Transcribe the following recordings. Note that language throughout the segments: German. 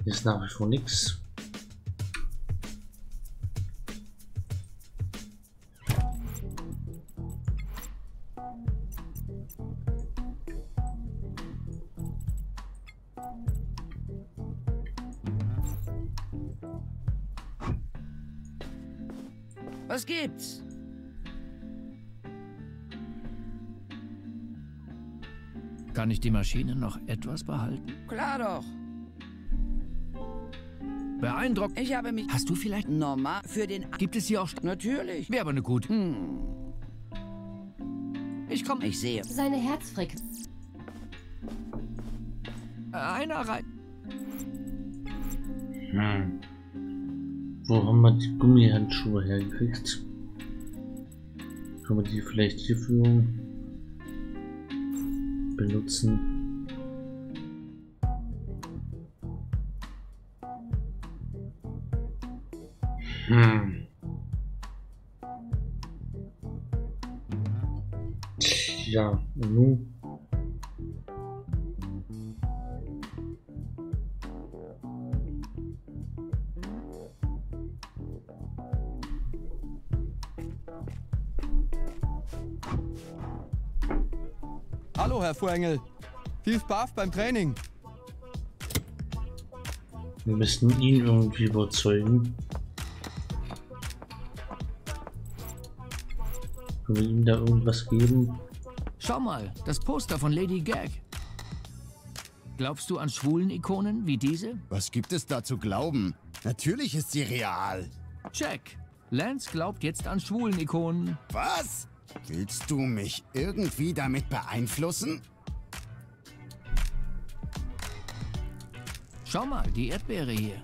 Hier ist nach wie vor nichts. Was gibt's? Kann ich die Maschine noch etwas behalten? Klar doch. Beeindruckend. Ich habe mich... Hast du vielleicht... Normal für den... Gibt es hier auch... Natürlich. Wäre aber eine gute. Ich komme. Ich sehe. Seine Herzfrequenz. Einer rein. Wo haben wir die Gummihandschuhe hergekriegt? Können wir die vielleicht hierfür benutzen? Ja, nun. Hallo, Herr Fuhrengel. Viel Spaß beim Training. Wir müssen ihn irgendwie überzeugen. Können wir ihm da irgendwas geben? Schau mal, das Poster von Lady Gag. Glaubst du an schwulen Ikonen wie diese? Was gibt es da zu glauben? Natürlich ist sie real. Check. Lance glaubt jetzt an schwulen Ikonen. Was? Willst du mich irgendwie damit beeinflussen? Schau mal, die Erdbeere hier.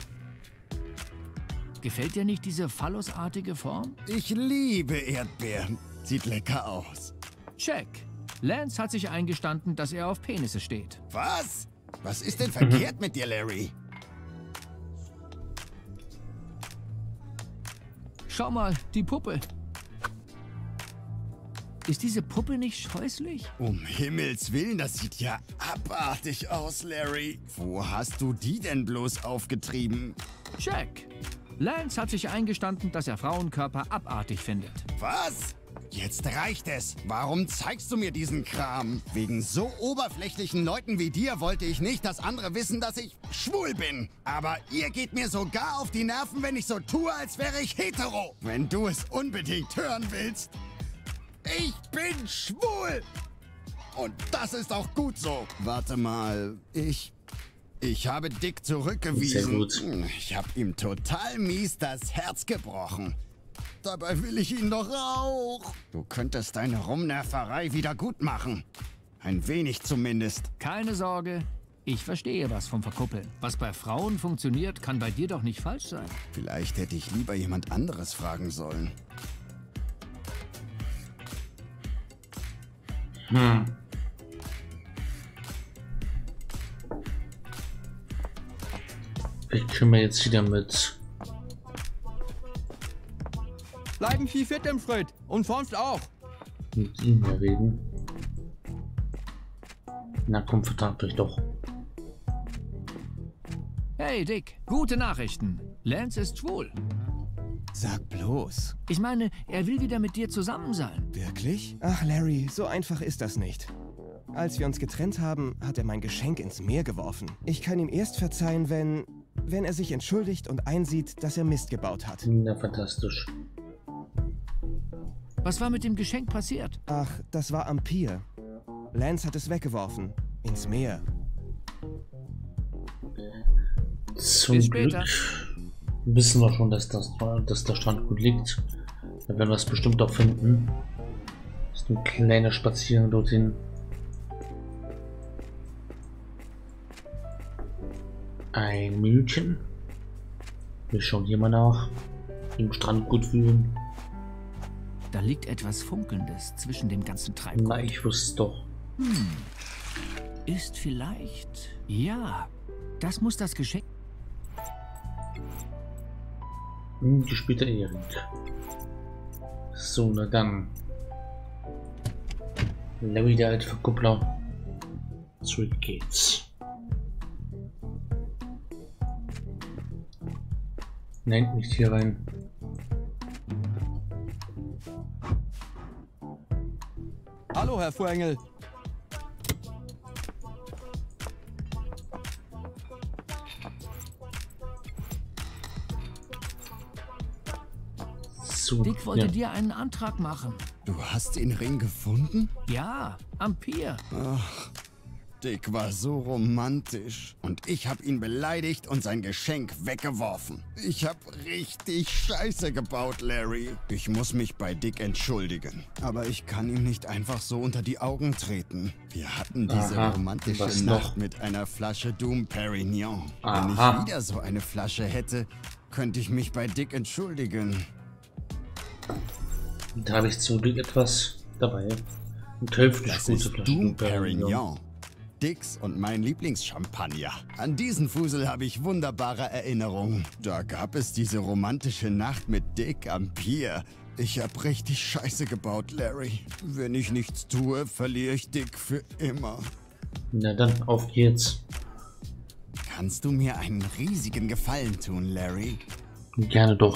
Gefällt dir nicht diese phallusartige Form? Ich liebe Erdbeeren. Sieht lecker aus. Check. Lance hat sich eingestanden, dass er auf Penisse steht. Was? Was ist denn verkehrt mit dir, Larry? Schau mal, die Puppe. Ist diese Puppe nicht scheußlich? Um Himmels Willen, das sieht ja abartig aus, Larry. Wo hast du die denn bloß aufgetrieben? Check. Lance hat sich eingestanden, dass er Frauenkörper abartig findet. Was? Jetzt reicht es. Warum zeigst du mir diesen Kram? Wegen so oberflächlichen Leuten wie dir wollte ich nicht, dass andere wissen, dass ich schwul bin. Aber ihr geht mir sogar auf die Nerven, wenn ich so tue, als wäre ich hetero. Wenn du es unbedingt hören willst. Ich bin schwul. Und das ist auch gut so. Warte mal, ich habe Dick zurückgewiesen. Sehr gut. Ich habe ihm total mies das Herz gebrochen. Dabei will ich ihn doch auch. Du könntest deine Rumnerverei wieder gut machen. Ein wenig zumindest. Keine Sorge, ich verstehe was vom Verkuppeln. Was bei Frauen funktioniert, kann bei dir doch nicht falsch sein. Vielleicht hätte ich lieber jemand anderes fragen sollen. Vielleicht können wir jetzt wieder mit Bleiben viel fit im Schritt. Und sonst auch. ihm hier reden. Na komm, verdammt euch doch. Hey Dick, gute Nachrichten. Lance ist schwul. Sag bloß. Ich meine, er will wieder mit dir zusammen sein. Wirklich? Ach, Larry, so einfach ist das nicht. Als wir uns getrennt haben, hat er mein Geschenk ins Meer geworfen. Ich kann ihm erst verzeihen, wenn er sich entschuldigt und einsieht, dass er Mist gebaut hat. Na, fantastisch. Was war mit dem Geschenk passiert? Ach, das war am Pier. Lance hat es weggeworfen. Ins Meer. Zum Bis Glück später. wissen wir schon, dass der Strand gut liegt. Da werden wir es bestimmt auch finden. Das ist ein kleiner Spaziergang dorthin. Ein Minütchen. Wir schauen hier mal nach. Im Strand gut fühlen. Da liegt etwas Funkelndes zwischen dem ganzen Treibgut. Na, ich wusste es doch. Ist vielleicht... Ja, das muss das Geschenk... Die später Erik. So, na dann. Larry, der alte Verkuppler. Zurück geht's. Nein, nicht hier rein. Hallo, Herr Fuhrengel. So, Dick wollte ja. dir einen Antrag machen. Du hast den Ring gefunden? Ja, am Pier. Dick war so romantisch. Und ich habe ihn beleidigt und sein Geschenk weggeworfen. Ich habe richtig Scheiße gebaut, Larry. Ich muss mich bei Dick entschuldigen. Aber ich kann ihm nicht einfach so unter die Augen treten. Wir hatten diese Aha, romantische was Nacht noch? mit einer Flasche Dom Perignon. Wenn Aha. ich wieder so eine Flasche hätte, könnte ich mich bei Dick entschuldigen. Da habe ich zum Glück etwas dabei. Ein tödlich Das gute ist Flasche Dom Dom Perignon. Perignon. Dicks und mein Lieblingschampagner. An diesen Fusel habe ich wunderbare Erinnerungen. Da gab es diese romantische Nacht mit Dick am Pier. Ich habe richtig Scheiße gebaut, Larry. Wenn ich nichts tue, verliere ich Dick für immer. Na dann, auf geht's. Kannst du mir einen riesigen Gefallen tun, Larry? Gerne doch.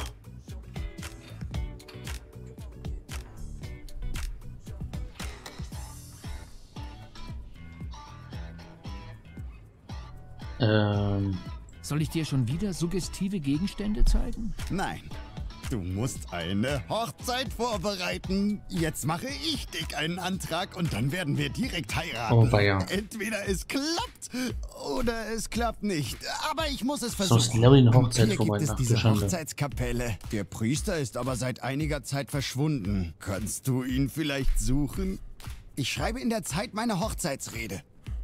Soll ich dir schon wieder suggestive Gegenstände zeigen? Nein. Du musst eine Hochzeit vorbereiten. Jetzt mache ich Dick einen Antrag und dann werden wir direkt heiraten. Oh, weia. Entweder es klappt oder es klappt nicht. Aber ich muss es So versuchen. ist Larry eine Am Hochzeit Pier vorbei. gibt es Ach du diese Schande. Hochzeitskapelle. Der Priester ist aber seit einiger Zeit verschwunden. Kannst du ihn vielleicht suchen? Ich schreibe in der Zeit meine Hochzeitsrede.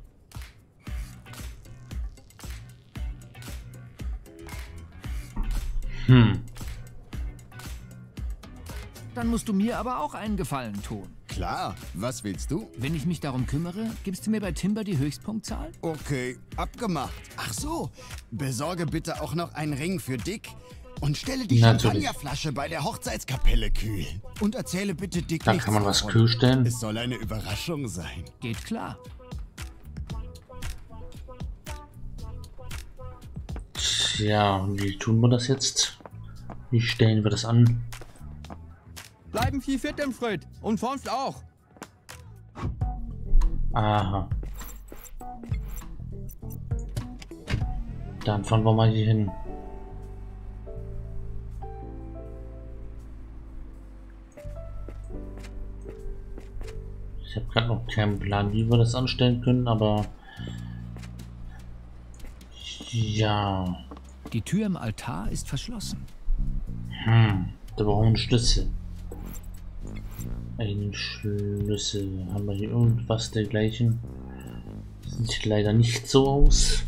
Dann musst du mir aber auch einen Gefallen tun. Klar, was willst du? Wenn ich mich darum kümmere, gibst du mir bei Timber die Höchstpunktzahl? Okay, abgemacht. Ach so, besorge bitte auch noch einen Ring für Dick und stelle die Natürlich. Champagnerflasche bei der Hochzeitskapelle kühl. Und erzähle bitte Dick Da nichts kann man was davon. kühl stellen. Es soll eine Überraschung sein. Geht klar. Ja, wie tun wir das jetzt? Wie stellen wir das an? Bleiben viel fit im Schritt. Und sonst auch. Aha. Dann fahren wir mal hier hin. Ich habe gerade noch keinen Plan, wie wir das anstellen können, aber ja, Die Tür im Altar ist verschlossen. da brauchen wir einen Schlüssel. Einen Schlüssel. Haben wir hier irgendwas dergleichen? Sieht leider nicht so aus.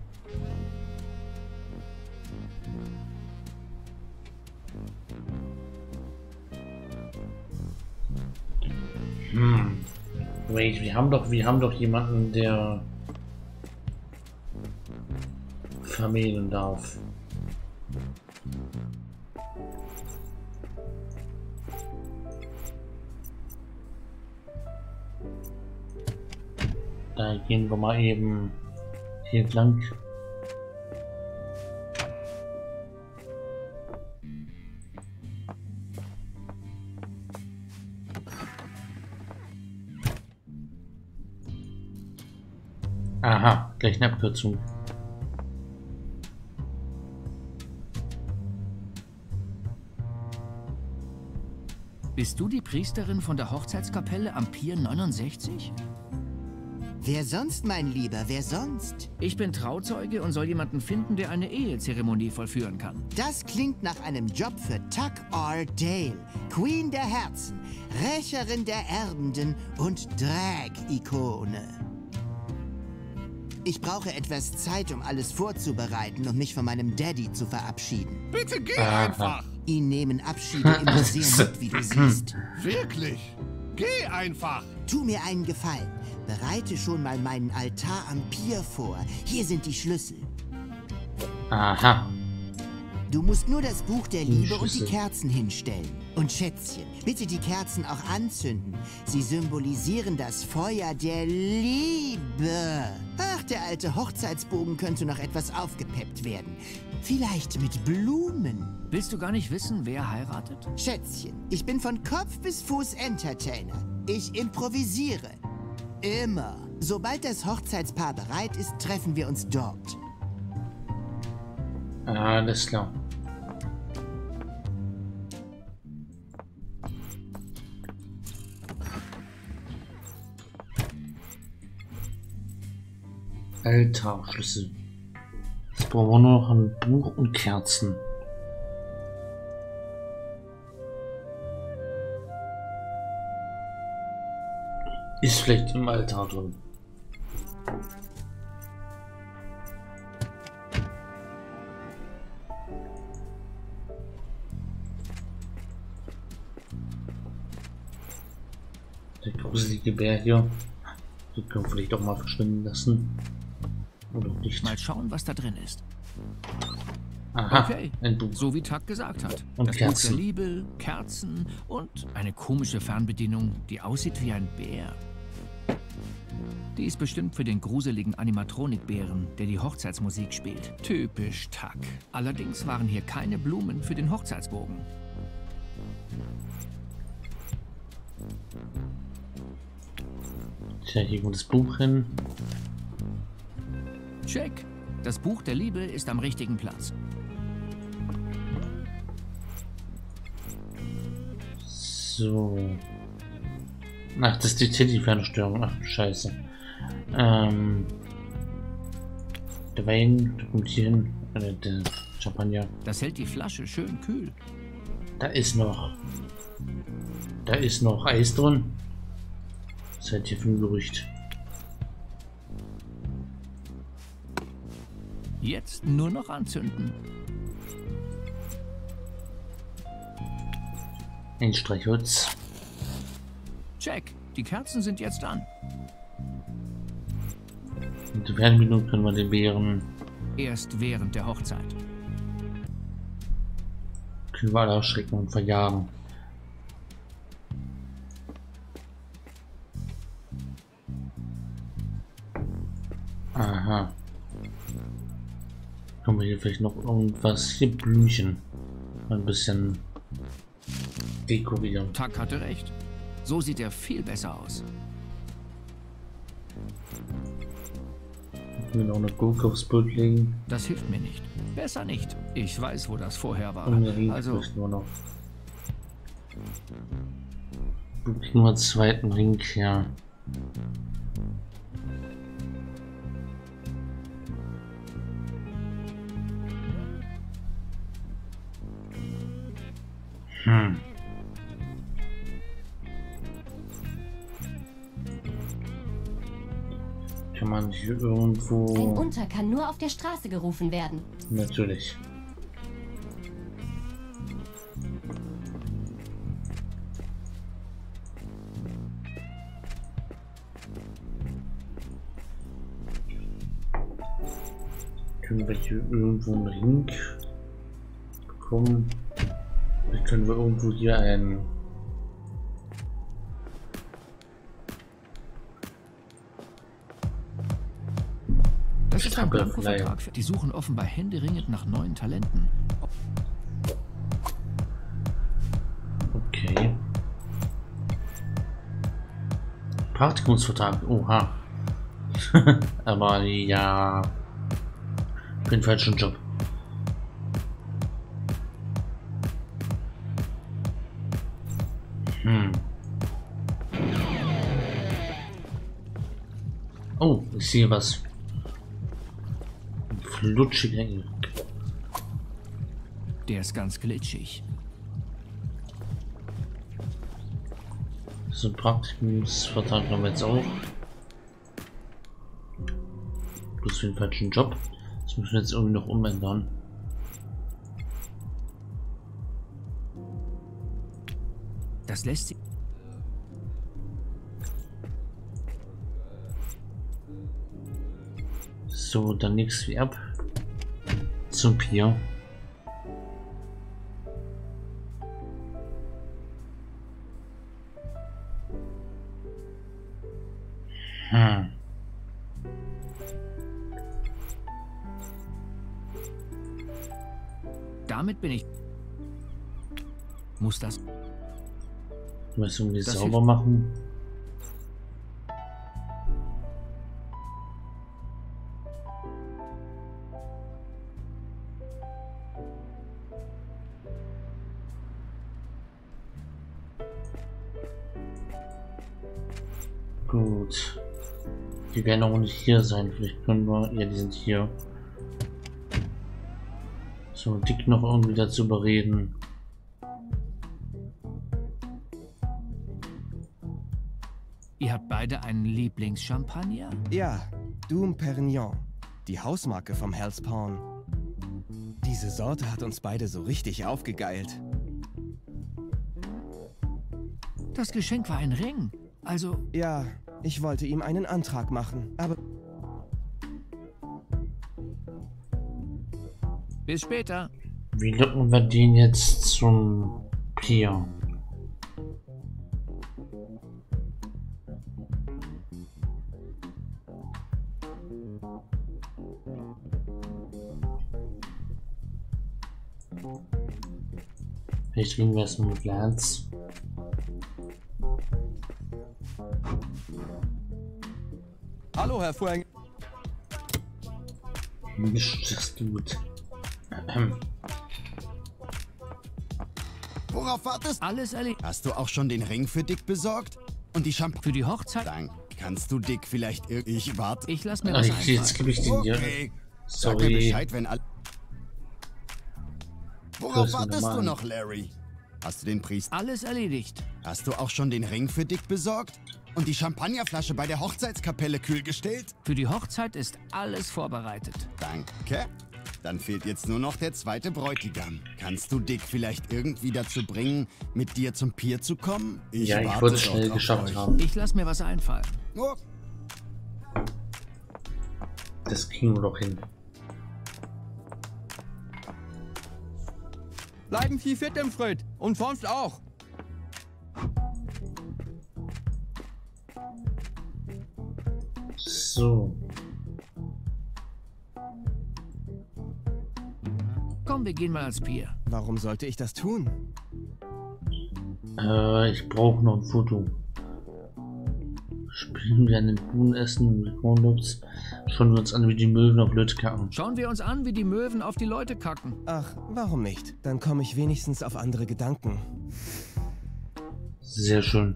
Wait, wir haben doch jemanden, der vermählen darf. Da gehen wir mal eben hier entlang. Aha, gleich eine Abkürzung. Bist du die Priesterin von der Hochzeitskapelle am Pier 69? Wer sonst, mein Lieber, wer sonst? Ich bin Trauzeuge und soll jemanden finden, der eine Ehezeremonie vollführen kann. Das klingt nach einem Job für Tuck R. Dale, Queen der Herzen, Rächerin der Erbenden und Drag-Ikone. Ich brauche etwas Zeit, um alles vorzubereiten und mich von meinem Daddy zu verabschieden. Bitte geh einfach. Ihn nehmen Abschiede immer sehr mit, wie du siehst. Wirklich. Geh einfach. Tu mir einen Gefallen. Bereite schon mal meinen Altar am Pier vor. Hier sind die Schlüssel. Aha. Du musst nur das Buch der Liebe und die Schlüssel. Kerzen hinstellen. Und Schätzchen, bitte die Kerzen auch anzünden. Sie symbolisieren das Feuer der Liebe. Ach, der alte Hochzeitsbogen könnte noch etwas aufgepeppt werden. Vielleicht mit Blumen. Willst du gar nicht wissen, wer heiratet? Schätzchen, ich bin von Kopf bis Fuß Entertainer. Ich improvisiere. Immer. Sobald das Hochzeitspaar bereit ist, treffen wir uns dort. Alles klar. Altarschlüssel. Jetzt brauchen wir nur noch ein Buch und Kerzen. Ist vielleicht im Altar drin. Der gruselige Bär hier. Die können wir vielleicht auch mal verschwinden lassen. Oder nicht. Mal schauen, was da drin ist. Aha, Okay, ein Buch. so wie Tuck gesagt hat. Und das Buch Kerzen. der Liebe, Kerzen und eine komische Fernbedienung, die aussieht wie ein Bär. Die ist bestimmt für den gruseligen Animatronik-Bären, der die Hochzeitsmusik spielt. Typisch Tuck. Allerdings waren hier keine Blumen für den Hochzeitsbogen. Tja, hier kommt das Buch hin. Check. Das Buch der Liebe ist am richtigen Platz. So. Ach, das ist die Teddy-Fernsteuerung. Ach, scheiße. Der Wein, der kommt hier hin. Der Champagner. Das hält die Flasche schön kühl. Da ist noch Eis drin. Das hält hier für ein Gerücht. Jetzt nur noch anzünden. Ein Streichholz. Check. Die Kerzen sind jetzt an. Mit der Fernbedienung können wir den Bären. Erst während der Hochzeit. Können wir alle erschrecken und verjagen. Aha. Können wir hier vielleicht noch irgendwas? Hier Blümchen. Ein bisschen dekorieren. Tuck hatte recht. So sieht er viel besser aus. Können wir noch eine Gurke aufs Bild legen. Das hilft mir nicht. Besser nicht. Ich weiß, wo das vorher war. Und Ring Also, nur noch. Nur einen zweiten Ring, ja. Kann man hier Ein irgendwo... Unter kann nur auf der Straße gerufen werden. Natürlich. Können wir hier irgendwo einen Ring bekommen? Vielleicht können wir irgendwo hier ein... das ist ein Stapelflyer. Blanko-Vertrag. Die suchen offenbar händeringend nach neuen Talenten. Okay. Praktikumsvertrag. Oha. Aber ja. Für den falschen Job. Oh, ich sehe was. Flutschige Ecke. Der ist ganz glitschig. So ein Praktikumsvertrag haben wir jetzt auch. Bloß für den falschen Job. Das müssen wir jetzt irgendwie noch umändern. Das lässt sich... So, dann nichts wie ab. Zum Pier. Damit bin ich... Muss das... Müssen wir die Das sauber hilft. machen? Gut. Die werden auch nicht hier sein. Vielleicht können wir... Ja, die sind hier. So, Dick noch irgendwie dazu überreden. Ihr habt beide einen Lieblingschampagner? Ja, Doom Perignon. Die Hausmarke vom Hell's Pawn. Diese Sorte hat uns beide so richtig aufgegeilt. Das Geschenk war ein Ring. Also, Ja, ich wollte ihm einen Antrag machen, aber bis später. Wie locken wir den jetzt zum Pier? Vielleicht reden wir erstmal mit Lance. Hallo, Herr Fuhrengel. Mischt das gut. Worauf wartest du? Alles erledigt. Hast du auch schon den Ring für Dick besorgt? Und die Champagner? Für die Hochzeit? Dank. Kannst du Dick vielleicht Ich warte. Ich lass mir Ah, was jetzt einfallen. gebe ich den dir. Okay. Sag mir Sorry. Bescheid, wenn all... Worauf Grüße wartest nochmal. du noch, Larry? Hast du den Priester? Alles erledigt. Hast du auch schon den Ring für Dick besorgt? Und die Champagnerflasche bei der Hochzeitskapelle kühl gestellt? Für die Hochzeit ist alles vorbereitet. Danke. Dann fehlt jetzt nur noch der zweite Bräutigam. Kannst du Dick vielleicht irgendwie dazu bringen, mit dir zum Pier zu kommen? Ja, ich warte wollte es dort schnell auf geschafft euch. haben. Ich lass mir was einfallen. Oh, Das kriegen wir doch hin. Bleiben Sie fit im Schritt. Und sonst auch. So. Komm, wir gehen mal ans Pier. warum sollte ich das tun? Ich brauche noch ein Foto. Spielen wir an den Buhnen essen mit Cornlux. Schauen wir uns an, wie die Möwen auf Leute kacken. Schauen wir uns an, wie die Möwen auf die Leute kacken. Ach, warum nicht? Dann komme ich wenigstens auf andere Gedanken. Sehr schön.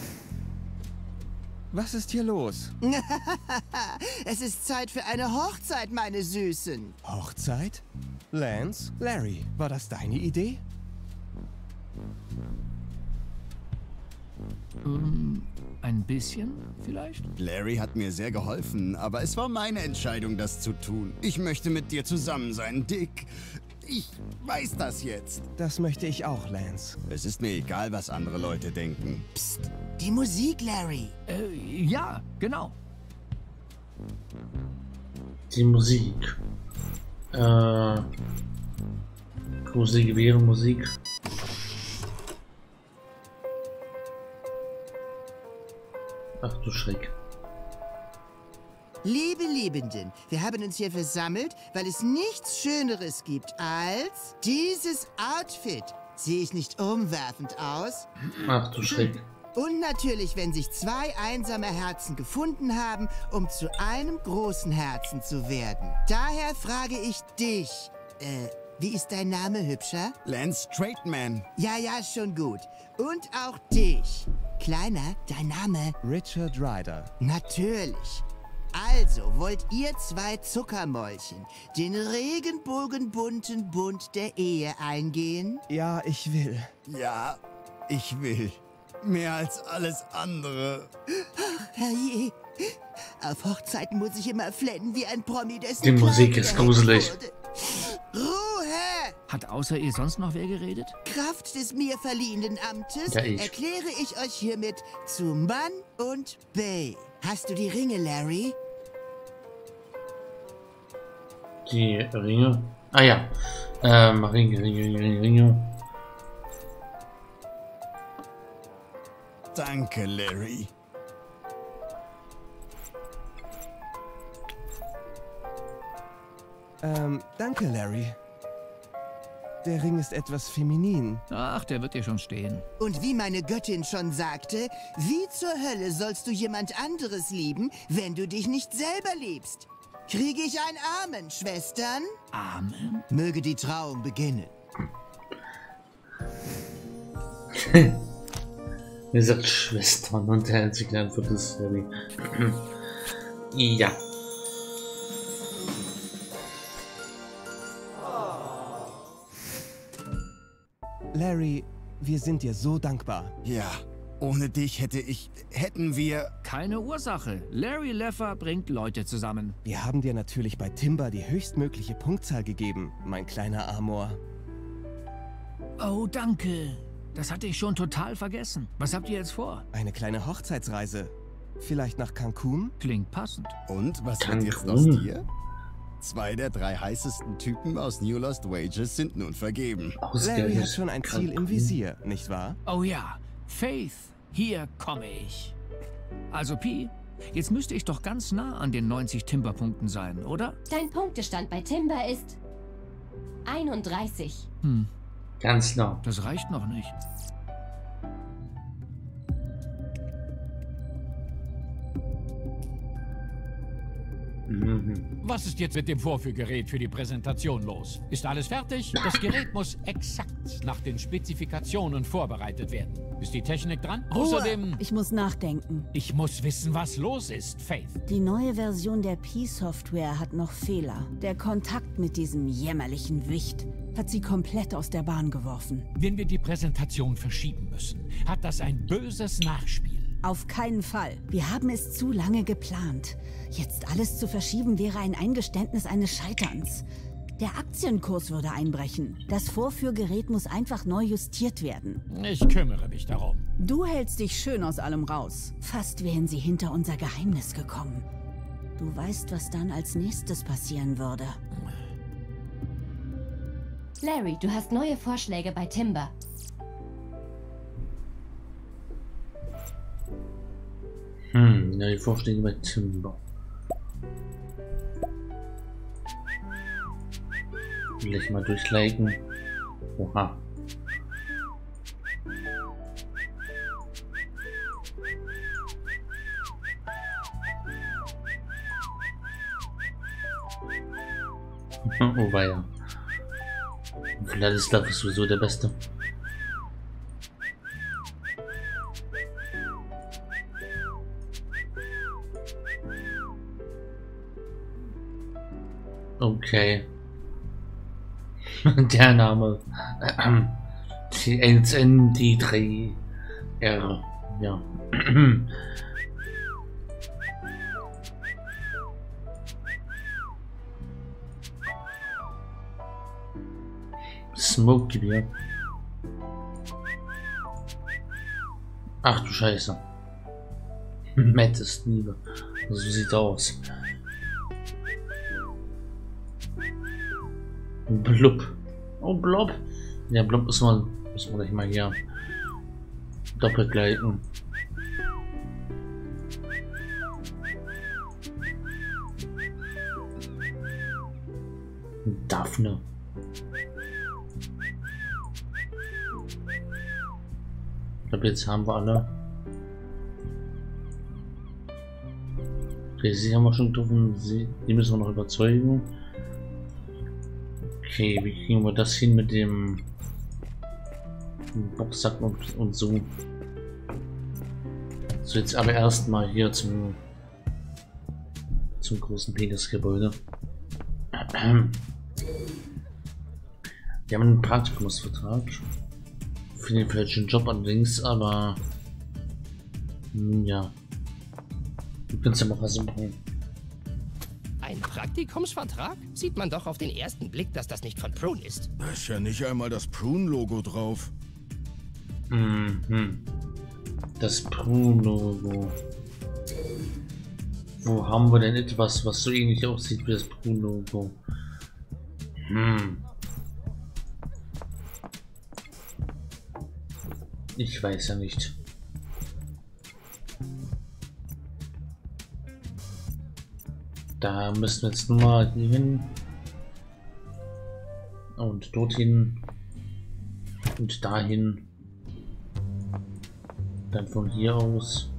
Was ist hier los? Es ist Zeit für eine Hochzeit, meine Süßen. Hochzeit? Lance? Larry, war das deine Idee? Ein bisschen, vielleicht? Larry hat mir sehr geholfen, aber es war meine Entscheidung, das zu tun. Ich möchte mit dir zusammen sein, Dick. Ich weiß das jetzt. Das möchte ich auch, Lance. Es ist mir egal, was andere Leute denken. Psst, die Musik, Larry. Ja, genau. Die Musik. Gruselige Bärenmusik. Ach du Schreck. Liebe Liebenden, wir haben uns hier versammelt, weil es nichts Schöneres gibt als dieses Outfit. Sehe ich nicht umwerfend aus? Ach du Schreck. Und natürlich, wenn sich zwei einsame Herzen gefunden haben, um zu einem großen Herzen zu werden. Daher frage ich dich, wie ist dein Name, Hübscher? Lance Straightman. Ja, ja, schon gut. Und auch dich. Kleiner, dein Name? Richard Ryder. Natürlich. Also, wollt ihr zwei Zuckermäulchen den regenbogenbunten Bund der Ehe eingehen? Ja, ich will. Ja, ich will. Mehr als alles andere. Herrje, auf Hochzeiten muss ich immer flennen wie ein Promi, dessen Die Musik Kleid ist gehängt gruselig. wurde. Ruhe! Hat außer ihr sonst noch wer geredet? Kraft des mir verliehenen Amtes Ja, ich. erkläre ich euch hiermit zu Mann und Bay. Hast du die Ringe, Larry? Die Ringe. Ah ja. Ringe. Danke, Larry. Danke, Larry. Der Ring ist etwas feminin. Ach, der wird dir schon stehen. Und wie meine Göttin schon sagte, wie zur Hölle sollst du jemand anderes lieben, wenn du dich nicht selber liebst? Kriege ich ein Amen, Schwestern? Amen? Möge die Trauung beginnen. Ihr seid Schwestern und der einzige Land für das Story. Ja. Larry, wir sind dir so dankbar. Ja, ohne dich hätten wir... Keine Ursache. Larry Leffer bringt Leute zusammen. Wir haben dir natürlich bei Timber die höchstmögliche Punktzahl gegeben, mein kleiner Amor. Oh, danke. Das hatte ich schon total vergessen. Was habt ihr jetzt vor? Eine kleine Hochzeitsreise. Vielleicht nach Cancun? Klingt passend. Und was wird jetzt aus dir? 2 der 3 heißesten Typen aus New Lost Wages sind nun vergeben. Larry hat schon ein Ziel im Visier, nicht wahr? Oh ja, Faith, hier komme ich. Also Pi, jetzt müsste ich doch ganz nah an den 90 Timber-Punkten sein, oder? Dein Punktestand bei Timber ist 31. Ganz nah. Das reicht noch nicht. Was ist jetzt mit dem Vorführgerät für die Präsentation los? Ist alles fertig? Das Gerät muss exakt nach den Spezifikationen vorbereitet werden. Ist die Technik dran? Außerdem... Ich muss nachdenken. Ich muss wissen, was los ist, Faith. Die neue Version der Pi-Software hat noch Fehler. Der Kontakt mit diesem jämmerlichen Wicht hat sie komplett aus der Bahn geworfen. Wenn wir die Präsentation verschieben müssen, hat das ein böses Nachspiel. Auf keinen Fall. Wir haben es zu lange geplant. Jetzt alles zu verschieben wäre ein Eingeständnis eines Scheiterns. Der Aktienkurs würde einbrechen. Das Vorführgerät muss einfach neu justiert werden. Ich kümmere mich darum. Du hältst dich schön aus allem raus. Fast wären sie hinter unser Geheimnis gekommen. Du weißt, was dann als nächstes passieren würde. Larry, du hast neue Vorschläge bei Timber. Ja, die Vorschläge bei Timber. Will ich mal durchliken. Oha. Oh weia. Vladislav ist sowieso der Beste. Okay. Der Name. TNN, die 3 R. Ja. Smoke-Gewehr. Ach du Scheiße. Matt ist Liebe. So sieht aus. Blub. Oh, Blob. Ja, Blob müssen wir gleich mal hier doppelgleiten. Daphne. Ich glaube, jetzt haben wir alle. Okay, sie haben wir schon getroffen. Die müssen wir noch überzeugen. Okay, wie kriegen wir das hin mit dem Boxsack und so? So, jetzt aber erstmal hier zum großen Penisgebäude. Wir haben einen Praktikumsvertrag für den falschen Job allerdings, aber ja, du kannst ja mal versuchen. Ein Praktikumsvertrag? Sieht man doch auf den ersten Blick, dass das nicht von Prune ist. Da ist ja nicht einmal das Prune-Logo drauf. Das Prune-Logo. Wo haben wir denn etwas, was so ähnlich aussieht wie das Prune-Logo? Ich weiß ja nicht. Da müssen wir jetzt nur mal hier hin. Und dorthin. Und dahin. Dann von hier aus.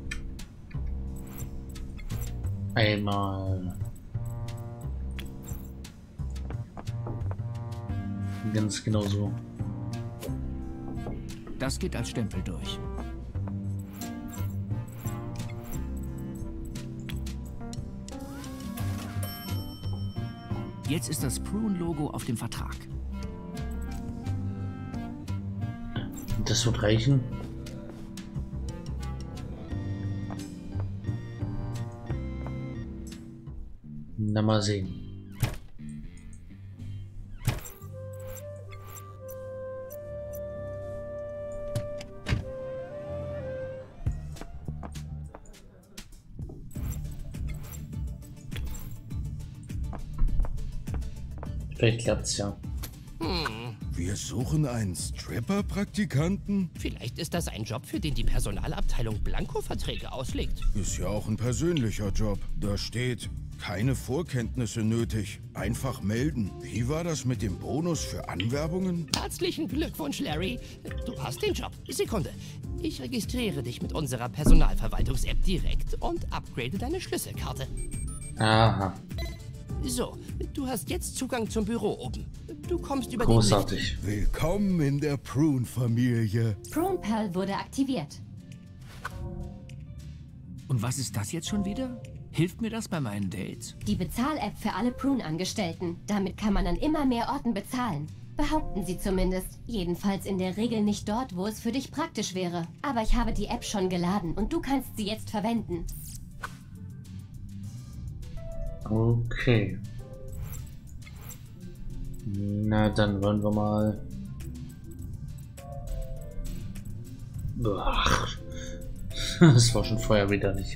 Einmal. Ganz genau so. Das geht als Stempel durch. Jetzt ist das Prune-Logo auf dem Vertrag. Das wird reichen. Na, mal sehen. Vielleicht klappt's ja. Wir suchen einen Stripper-Praktikanten? Vielleicht ist das ein Job, für den die Personalabteilung Blanko-Verträge auslegt. Ist ja auch ein persönlicher Job. Da steht, keine Vorkenntnisse nötig. Einfach melden. Wie war das mit dem Bonus für Anwerbungen? Herzlichen Glückwunsch, Larry. Du hast den Job. Sekunde. Ich registriere dich mit unserer Personalverwaltungs-App direkt und upgrade deine Schlüsselkarte. Aha. So, du hast jetzt Zugang zum Büro oben. Du kommst über Großartig. den Lift. Willkommen in der Prune-Familie. Prune-Pal wurde aktiviert. Und was ist das jetzt schon wieder? Hilft mir das bei meinen Dates? Die Bezahl-App für alle Prune-Angestellten. Damit kann man an immer mehr Orten bezahlen. Behaupten sie zumindest. Jedenfalls in der Regel nicht dort, wo es für dich praktisch wäre. Aber ich habe die App schon geladen und du kannst sie jetzt verwenden. Okay. Na, dann wollen wir mal. Ach, das war schon vorher wieder nicht.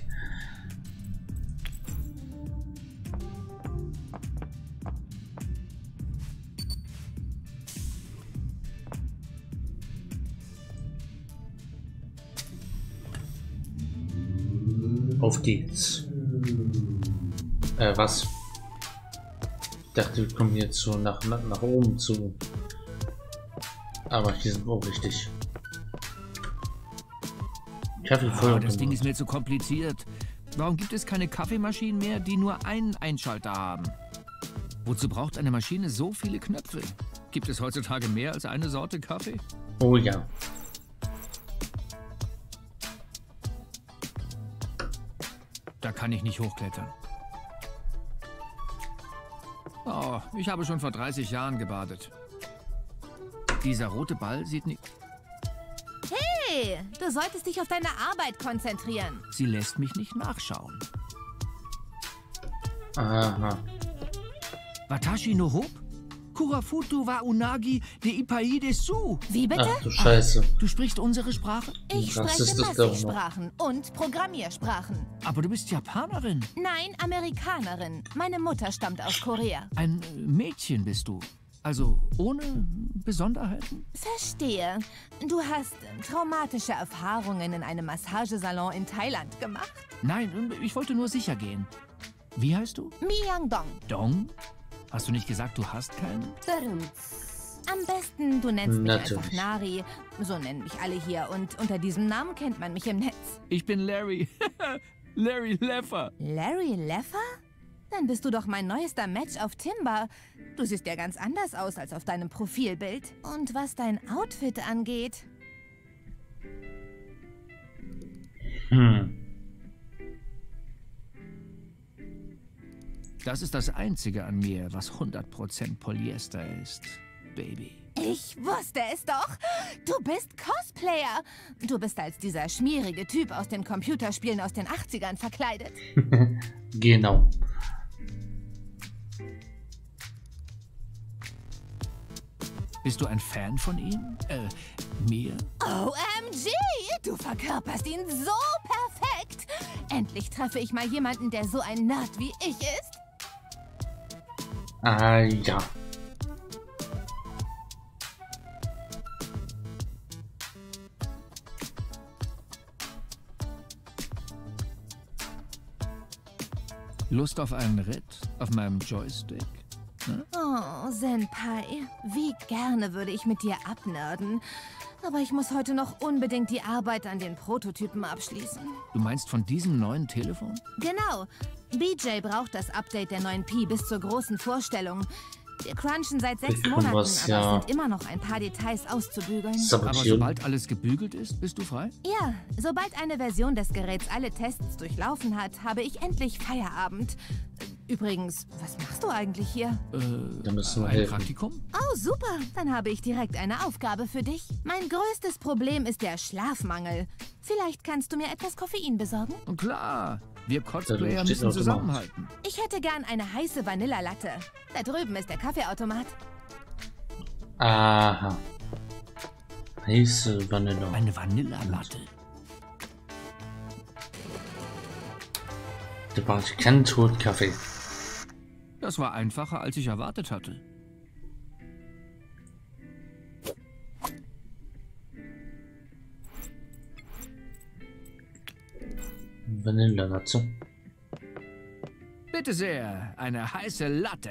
Auf geht's. Was? Ich dachte, wir kommen jetzt so nach oben zu. Aber hier sind wir auch richtig. Kaffee voll. Das Ding ist mir zu kompliziert. Warum gibt es keine Kaffeemaschinen mehr, die nur einen Einschalter haben? Wozu braucht eine Maschine so viele Knöpfe? Gibt es heutzutage mehr als eine Sorte Kaffee? Oh ja. Da kann ich nicht hochklettern. Oh, ich habe schon vor 30 Jahren gebadet. Dieser rote Ball sieht nicht... Hey, du solltest dich auf deine Arbeit konzentrieren. Sie lässt mich nicht nachschauen. Aha. Watashi no Hope? Kurafutu wa Unagi de Ipai desu. Wie bitte? Ach du Scheiße. Du sprichst unsere Sprache? Ich spreche Massi-Sprachen und Programmiersprachen. Aber du bist Japanerin. Nein, Amerikanerin. Meine Mutter stammt aus Korea. Ein Mädchen bist du. Also ohne Besonderheiten? Verstehe. Du hast traumatische Erfahrungen in einem Massagesalon in Thailand gemacht? Nein, ich wollte nur sicher gehen. Wie heißt du? Miang Dong. Dong? Hast du nicht gesagt, du hast keinen? Am besten, du nennst mich Natürlich. einfach Nari. So nennen mich alle hier. Und unter diesem Namen kennt man mich im Netz. Ich bin Larry. Larry Leffer. Larry Leffer? Dann bist du doch mein neuester Match auf Timber. Du siehst ja ganz anders aus als auf deinem Profilbild. Und was dein Outfit angeht... Das ist das Einzige an mir, was 100% Polyester ist, Baby. Ich wusste es doch. Du bist Cosplayer. Du bist als dieser schmierige Typ aus den Computerspielen aus den 80ern verkleidet. Genau. Bist du ein Fan von ihm? Mir? OMG! Du verkörperst ihn so perfekt. Endlich treffe ich mal jemanden, der so ein Nerd wie ich ist. Ah, ja. Lust auf einen Ritt auf meinem Joystick? Oh, Senpai, wie gerne würde ich mit dir abnerden. Aber ich muss heute noch unbedingt die Arbeit an den Prototypen abschließen. Du meinst von diesem neuen Telefon? Genau. BJ braucht das Update der neuen Pi bis zur großen Vorstellung. Wir crunchen seit 6 Monaten, aber es sind immer noch ein paar Details auszubügeln. Aber sobald alles gebügelt ist, bist du frei? Ja, sobald eine Version des Geräts alle Tests durchlaufen hat, habe ich endlich Feierabend. Übrigens, was machst du eigentlich hier? Da müssen wir ein Praktikum? Oh, super. Dann habe ich direkt eine Aufgabe für dich. Mein größtes Problem ist der Schlafmangel. Vielleicht kannst du mir etwas Koffein besorgen? Klar. Wir Cosplayer müssen zusammenhalten. Ich hätte gern eine heiße Vanilla-Latte. Da drüben ist der Kaffeeautomat. Aha. Heiße Vanilla. Eine Vanilla-Latte. Da brauche ich keinen Totkaffee. Das war einfacher, als ich erwartet hatte. Vanillalatte. Bitte sehr, eine heiße Latte.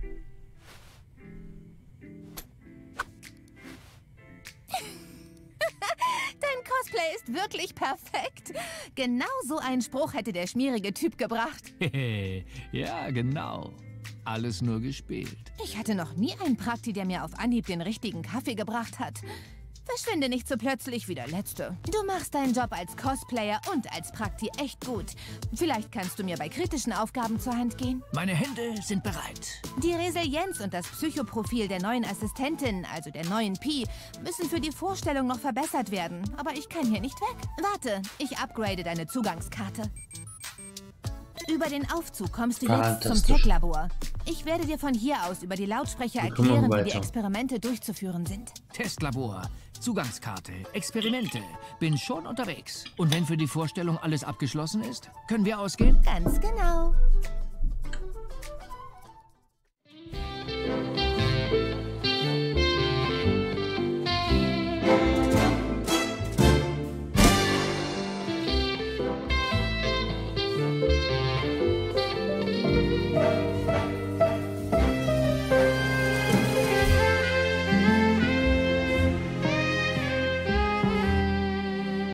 Dein Cosplay ist wirklich perfekt. Genau so einen Spruch hätte der schmierige Typ gebracht. Ja, genau. Alles nur gespielt. Ich hatte noch nie einen Prakti, der mir auf Anhieb den richtigen Kaffee gebracht hat. Verschwinde nicht so plötzlich wie der Letzte. Du machst deinen Job als Cosplayer und als Prakti echt gut. Vielleicht kannst du mir bei kritischen Aufgaben zur Hand gehen. Meine Hände sind bereit. Die Resilienz und das Psychoprofil der neuen Assistentin, also der neuen Pi, müssen für die Vorstellung noch verbessert werden. Aber ich kann hier nicht weg. Warte, ich upgrade deine Zugangskarte. Über den Aufzug kommst du jetzt zum Tech-Labor. Ich werde dir von hier aus über die Lautsprecher erklären, wie die Experimente durchzuführen sind. Testlabor, Zugangskarte, Experimente. Bin schon unterwegs. Und wenn für die Vorstellung alles abgeschlossen ist, können wir ausgehen? Ganz genau.